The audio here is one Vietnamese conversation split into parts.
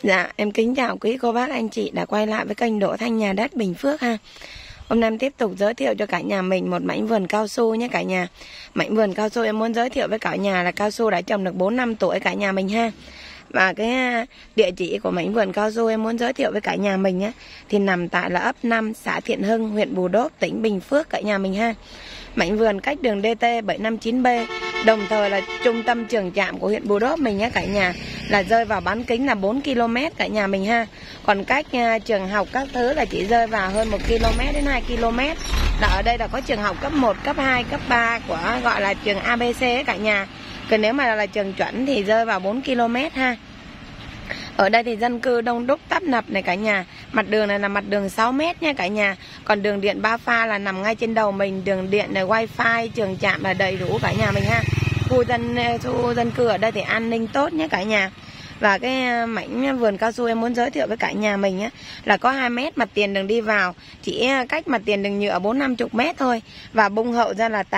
Dạ, em kính chào quý cô bác anh chị đã quay lại với kênh Đỗ Thanh Nhà Đất Bình Phước ha. Hôm nay em tiếp tục giới thiệu cho cả nhà mình một mảnh vườn cao su nhé cả nhà. Mảnh vườn cao su em muốn giới thiệu với cả nhà là cao su đã trồng được 4 năm tuổi cả nhà mình ha. Và cái địa chỉ của mảnh vườn cao su em muốn giới thiệu với cả nhà mình á thì nằm tại là ấp 5, xã Thiện Hưng, huyện Bù Đốp, tỉnh Bình Phước cả nhà mình ha. Mảnh vườn cách đường DT 759B, đồng thời là trung tâm trường trạm của huyện Bù Đốp mình nhé cả nhà, là rơi vào bán kính là 4 km cả nhà mình ha. Còn cách trường học các thứ là chỉ rơi vào hơn 1 km đến 2 km. Là ở đây là có trường học cấp 1, cấp 2, cấp 3 của gọi là trường ABC ấy cả nhà. Còn nếu mà là trường chuẩn thì rơi vào 4 km ha. Ở đây thì dân cư đông đúc tấp nập này cả nhà. Mặt đường này là mặt đường 6 mét nha cả nhà. Còn đường điện 3 pha là nằm ngay trên đầu mình. Đường điện này, wifi, trường trạm là đầy đủ cả nhà mình ha. Khu dân cư ở đây thì an ninh tốt nhé cả nhà. Và cái mảnh vườn cao su em muốn giới thiệu với cả nhà mình á là có 2 mét mặt tiền đường đi vào, chỉ cách mặt tiền đường nhựa 4-50 mét thôi. Và bung hậu ra là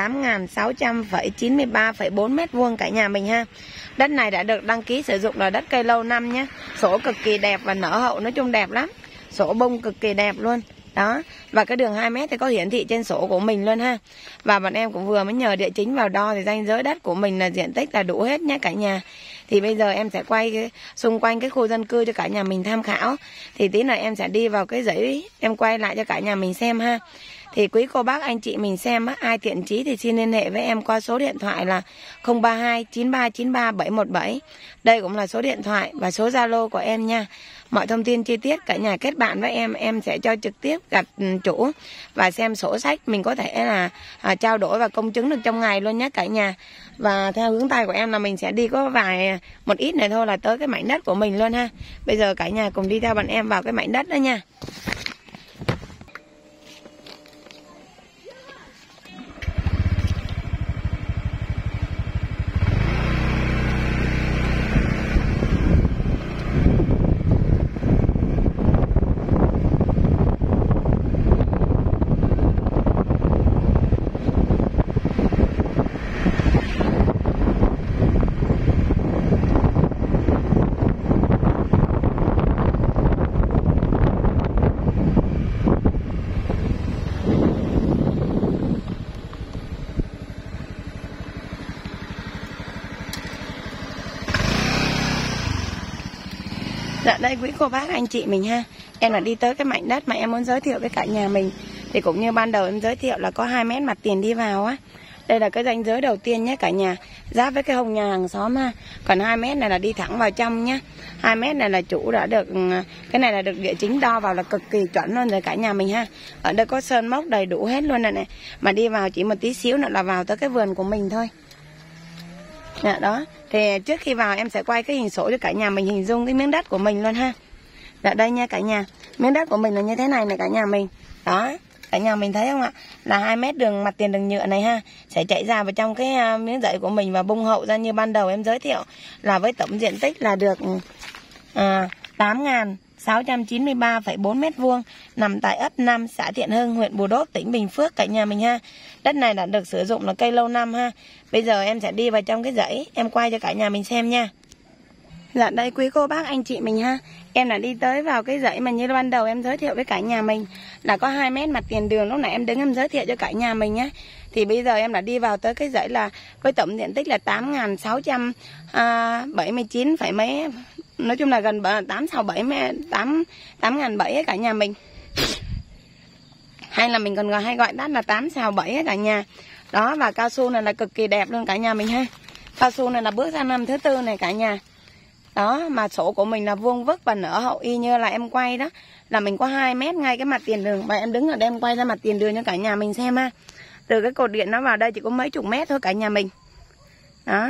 8.693,4 mét vuông cả nhà mình ha. Đất này đã được đăng ký sử dụng là đất cây lâu năm nhé. Sổ cực kỳ đẹp và nở hậu, nói chung đẹp lắm. Sổ bung cực kỳ đẹp luôn. Đó, và cái đường 2 mét thì có hiển thị trên sổ của mình luôn ha. Và bọn em cũng vừa mới nhờ địa chính vào đo thì ranh giới đất của mình là diện tích là đủ hết nhé cả nhà. Thì bây giờ em sẽ quay xung quanh cái khu dân cư cho cả nhà mình tham khảo. Thì tí nữa em sẽ đi vào cái dãy em quay lại cho cả nhà mình xem ha. Thì quý cô bác anh chị mình xem á, ai thiện chí thì xin liên hệ với em qua số điện thoại là 032 9393 717. Đây cũng là số điện thoại và số Zalo của em nha. Mọi thông tin chi tiết cả nhà kết bạn với em sẽ cho trực tiếp gặp chủ và xem sổ sách, mình có thể là trao đổi và công chứng được trong ngày luôn nhé cả nhà. Và theo hướng tay của em là mình sẽ đi có một ít này thôi là tới cái mảnh đất của mình luôn ha. Bây giờ cả nhà cùng đi theo bọn em vào cái mảnh đất đó nha. Dạ đây quý cô bác anh chị mình ha. Em là đi tới cái mảnh đất mà em muốn giới thiệu với cả nhà mình. Thì cũng như ban đầu em giới thiệu là có 2 mét mặt tiền đi vào á. Đây là cái ranh giới đầu tiên nhé cả nhà, giáp với cái hông nhà hàng xóm ha. Còn 2 mét này là đi thẳng vào trong nhé. 2 mét này là chủ đã được, cái này là được địa chính đo vào là cực kỳ chuẩn luôn rồi cả nhà mình ha. Ở đây có sơn mốc đầy đủ hết luôn này. Mà đi vào chỉ một tí xíu nữa là vào tới cái vườn của mình thôi. Dạ đó, thì trước khi vào em sẽ quay cái hình sổ cho cả nhà mình hình dung cái miếng đất của mình luôn ha. Dạ đây nha cả nhà, miếng đất của mình là như thế này này cả nhà mình. Đó, cả nhà mình thấy không ạ? Là 2 mét đường mặt tiền đường nhựa này ha, sẽ chạy ra vào trong cái miếng dãy của mình và bung hậu ra như ban đầu em giới thiệu là với tổng diện tích là được 8.693,4 mét vuông, nằm tại ấp 5, xã Thiện Hưng, huyện Bù Đốp, tỉnh Bình Phước cả nhà mình ha. Đất này đã được sử dụng là cây lâu năm ha. Bây giờ em sẽ đi vào trong cái dãy, em quay cho cả nhà mình xem nha. Dạ đây quý cô bác anh chị mình ha. Em đã đi tới vào cái dãy mà như ban đầu em giới thiệu với cả nhà mình là có 2 mét mặt tiền đường, lúc nãy em đứng em giới thiệu cho cả nhà mình nhé. Thì bây giờ em đã đi vào tới cái dãy là với tổng diện tích là 8.679 phải mấy, nói chung là gần 8.700 cả nhà mình. Hay là mình còn hay gọi đất là 8.7 cả nhà. Đó, và cao su này là cực kỳ đẹp luôn cả nhà mình ha. Cao su này là bước sang năm thứ 4 này cả nhà. Đó, mà sổ của mình là vuông vức và nở hậu y như là em quay đó. Là mình có 2 mét ngay cái mặt tiền đường. Và em đứng ở đây em quay ra mặt tiền đường cho cả nhà mình xem ha. Từ cái cột điện nó vào đây chỉ có mấy chục mét thôi cả nhà mình. Đó.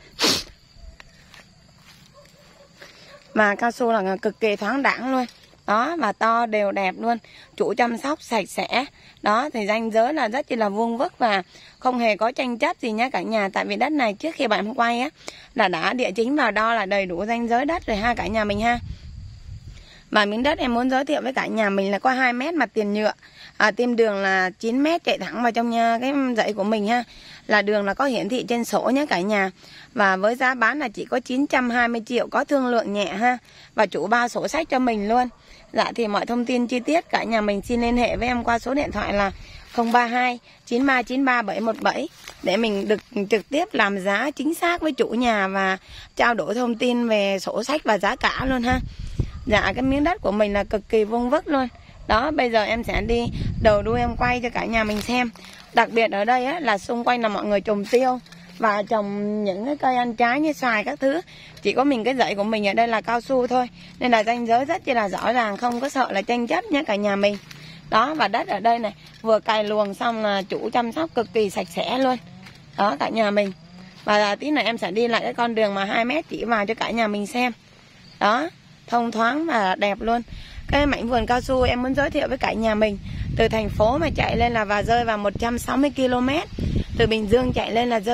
Mà cao su là cực kỳ thoáng đãng luôn. Đó, và to đều đẹp luôn. Chủ chăm sóc sạch sẽ. Đó, thì ranh giới là rất là vuông vức và không hề có tranh chấp gì nhá cả nhà. Tại vì đất này trước khi bạn quay á là đã địa chính vào đo là đầy đủ ranh giới đất rồi ha cả nhà mình ha. Và miếng đất em muốn giới thiệu với cả nhà mình là có 2 mét mặt tiền nhựa, tiêm đường là 9 mét chạy thẳng vào trong cái dãy của mình ha. Là đường là có hiển thị trên sổ nhé cả nhà. Và với giá bán là chỉ có 920 triệu, có thương lượng nhẹ ha. Và chủ bao sổ sách cho mình luôn. Dạ thì mọi thông tin chi tiết cả nhà mình xin liên hệ với em qua số điện thoại là 032 9393 717 để mình được trực tiếp làm giá chính xác với chủ nhà và trao đổi thông tin về sổ sách và giá cả luôn ha. Dạ cái miếng đất của mình là cực kỳ vuông vức luôn. Đó, bây giờ em sẽ đi đầu đuôi em quay cho cả nhà mình xem. Đặc biệt ở đây á, là xung quanh là mọi người trồng tiêu và trồng những cái cây ăn trái như xoài các thứ. Chỉ có mình cái dãy của mình ở đây là cao su thôi. Nên là ranh giới rất là rõ ràng, không có sợ là tranh chấp nhé cả nhà mình. Đó, và đất ở đây này vừa cày luồng xong là chủ chăm sóc cực kỳ sạch sẽ luôn. Đó cả nhà mình. Và tí nữa em sẽ đi lại cái con đường mà 2 mét chỉ vào cho cả nhà mình xem. Đó, thông thoáng và đẹp luôn. Cái mảnh vườn cao su em muốn giới thiệu với cả nhà mình, từ thành phố mà chạy lên là và rơi vào 160 km. Từ Bình Dương chạy lên là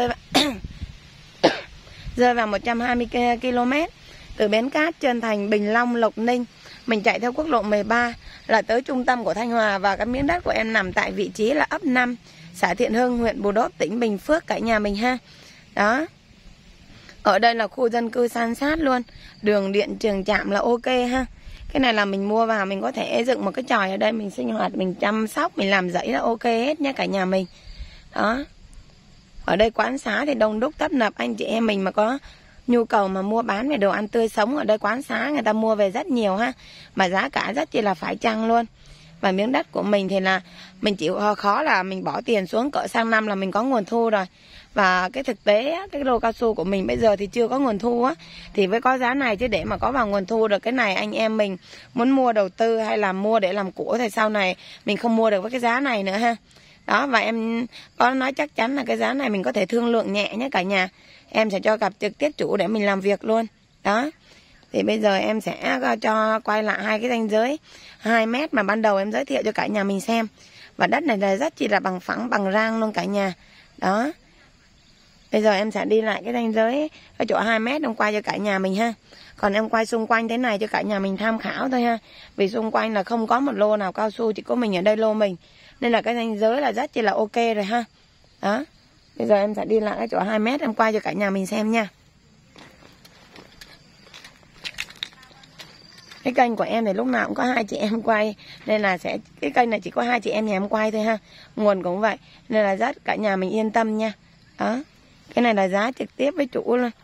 rơi vào 120 km. Từ Bến Cát, Trơn Thành, Bình Long, Lộc Ninh mình chạy theo quốc lộ 13 là tới trung tâm của Thanh Hòa. Và cái miếng đất của em nằm tại vị trí là ấp 5, xã Thiện Hưng, huyện Bù Đốp, tỉnh Bình Phước cả nhà mình ha. Đó. Ở đây là khu dân cư san sát luôn. Đường điện trường trạm là ok ha. Cái này là mình mua vào mình có thể dựng một cái chòi ở đây mình sinh hoạt, mình chăm sóc, mình làm rẫy là ok hết nha cả nhà mình. Đó. Ở đây quán xá thì đông đúc tấp nập, anh chị em mình mà có nhu cầu mà mua bán về đồ ăn tươi sống ở đây quán xá người ta mua về rất nhiều ha. Mà giá cả rất chỉ là phải chăng luôn. Và miếng đất của mình thì là mình chịu khó là mình bỏ tiền xuống cỡ sang năm là mình có nguồn thu rồi. Và cái thực tế cái lô cao su của mình bây giờ thì chưa có nguồn thu á, thì với có giá này chứ để mà có vào nguồn thu được cái này anh em mình muốn mua đầu tư hay là mua để làm của thì sau này mình không mua được với cái giá này nữa ha. Đó, và em có nói chắc chắn là cái giá này mình có thể thương lượng nhẹ nhé cả nhà. Em sẽ cho gặp trực tiếp chủ để mình làm việc luôn. Đó. Thì bây giờ em sẽ cho quay lại hai cái ranh giới 2 mét mà ban đầu em giới thiệu cho cả nhà mình xem. Và đất này là rất chỉ là bằng phẳng, bằng rang luôn cả nhà. Đó. Bây giờ em sẽ đi lại cái ranh giới cái chỗ 2 mét em quay cho cả nhà mình ha. Còn em quay xung quanh thế này cho cả nhà mình tham khảo thôi ha. Vì xung quanh là không có một lô nào cao su, chỉ có mình ở đây lô mình. Nên là cái ranh giới là rất chỉ là ok rồi ha. Đó. Bây giờ em sẽ đi lại cái chỗ 2 mét em quay cho cả nhà mình xem nha. Cái kênh của em thì lúc nào cũng có 2 chị em quay. Nên là cái kênh này chỉ có 2 chị em nhà em quay thôi ha. Nguồn cũng vậy. Nên là rất cả nhà mình yên tâm nha. Đó. Cái này là giá trực tiếp với chủ luôn.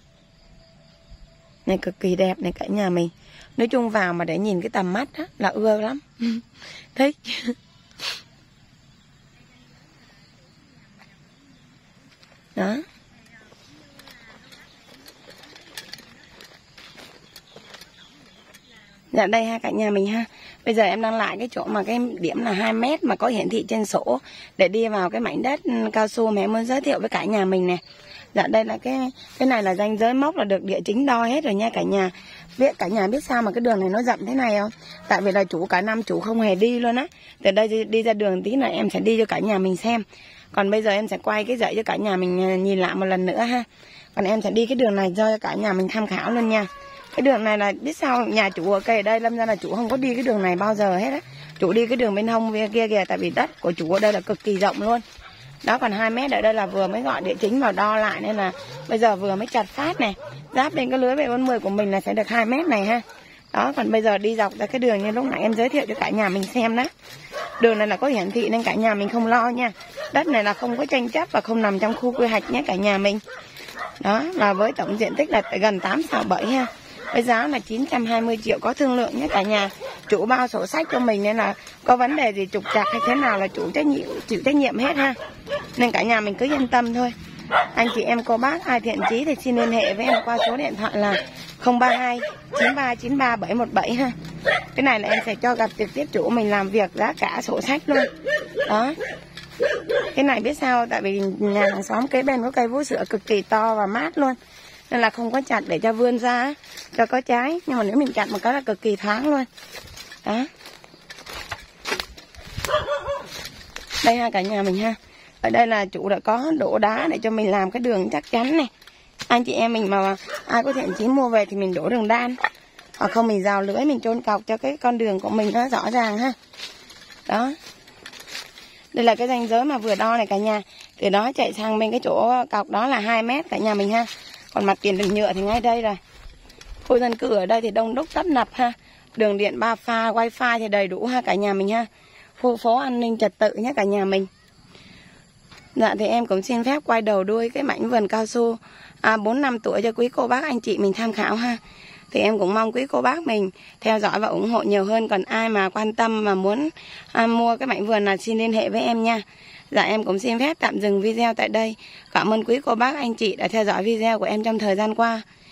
Này cực kỳ đẹp này cả nhà mình. Nói chung vào mà để nhìn cái tầm mắt á, là ưa lắm. Thích. Đó. Dạ đây ha cả nhà mình ha. Bây giờ em đang lại cái chỗ mà cái điểm là 2 mét mà có hiển thị trên sổ để đi vào cái mảnh đất cao su mà em muốn giới thiệu với cả nhà mình nè. Dạ đây là cái này là ranh giới mốc là được địa chính đo hết rồi nha cả nhà. Cả nhà biết sao mà cái đường này nó rộng thế này không? Tại vì là chủ cả năm chủ không hề đi luôn á. Từ đây đi ra đường tí là em sẽ đi cho cả nhà mình xem. Còn bây giờ em sẽ quay cái dãy cho cả nhà mình nhìn lại một lần nữa ha. Còn em sẽ đi cái đường này cho cả nhà mình tham khảo luôn nha. Cái đường này là biết sao nhà chủ ở cây ở đây lâm ra là chủ không có đi cái đường này bao giờ hết á. Chủ đi cái đường bên hông kia kìa, tại vì đất của chủ ở đây là cực kỳ rộng luôn. Đó, còn 2 mét ở đây là vừa mới gọi địa chính vào đo lại nên là bây giờ vừa mới chặt phát này. Giáp lên cái lưới B40 của mình là sẽ được 2 mét này ha. Đó, còn bây giờ đi dọc ra cái đường như lúc nãy em giới thiệu cho cả nhà mình xem đó. Đường này là có hiển thị nên cả nhà mình không lo nha. Đất này là không có tranh chấp và không nằm trong khu quy hoạch nhé cả nhà mình. Đó, và với tổng diện tích là gần 8/7 ha. Với giá là 920 triệu có thương lượng nhé cả nhà. Chủ bao sổ sách cho mình nên là có vấn đề gì trục trặc hay thế nào là chủ chịu trách nhiệm hết ha. Nên cả nhà mình cứ yên tâm thôi. Anh chị em cô bác ai thiện chí thì xin liên hệ với em qua số điện thoại là 032 9393 717 ha. Cái này là em sẽ cho gặp trực tiếp chủ mình làm việc giá cả sổ sách luôn. Đó. Cái này biết sao, tại vì nhà hàng xóm kế bên có cây vú sữa cực kỳ to và mát luôn. Nên là không có chặt để cho vươn ra cho có trái. Nhưng mà nếu mình chặt một cái là cực kỳ thoáng luôn. Đó. Đây ha cả nhà mình ha. Ở đây là chủ đã có đổ đá để cho mình làm cái đường chắc chắn này. Anh chị em mình mà ai có thiện chí mua về thì mình đổ đường đan. Hoặc không mình rào lưới, mình chôn cọc cho cái con đường của mình nó rõ ràng ha. Đó. Đây là cái ranh giới mà vừa đo này cả nhà. Từ đó chạy sang bên cái chỗ cọc đó là 2 mét cả nhà mình ha. Còn mặt tiền đường nhựa thì ngay đây rồi. Khu dân cư ở đây thì đông đúc tấp nập ha. Đường điện 3 pha, wifi thì đầy đủ ha cả nhà mình ha. Khu phố an ninh trật tự nhé cả nhà mình. Dạ thì em cũng xin phép quay đầu đuôi cái mảnh vườn cao su 4 năm tuổi cho quý cô bác anh chị mình tham khảo ha. Thì em cũng mong quý cô bác mình theo dõi và ủng hộ nhiều hơn. Còn ai mà quan tâm mà muốn mua cái mảnh vườn là xin liên hệ với em nha. Dạ em cũng xin phép tạm dừng video tại đây. Cảm ơn quý cô bác anh chị đã theo dõi video của em trong thời gian qua.